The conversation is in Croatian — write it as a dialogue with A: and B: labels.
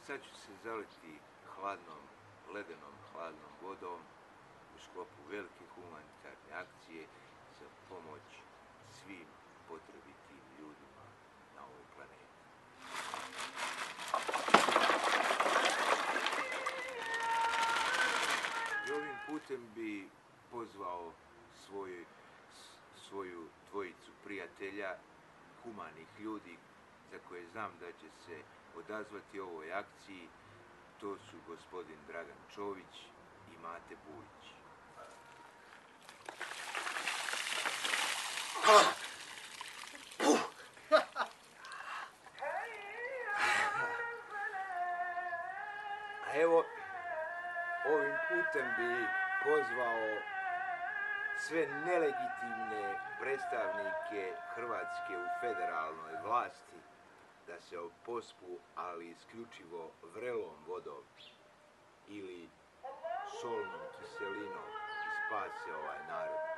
A: Sad ću se zaliti ledenom hladnom vodom u sklopu velike humanitarne akcije za pomoć svim potrebitim ljudima na ovoj planeti. I ovim putem bi pozvao svoju dvojicu prijatelja, humanih ljudi za koje znam da će se odazvati ovoj akciji. To su gospodin Dragan Čović i Mate Bujić. A evo, ovim putem bi pozvao sve nelegitimne predstavnike Hrvatske u federalnoj vlasti da se opospu, ali isključivo vrelom vodom ili solnom kiselinom i spase ovaj narod.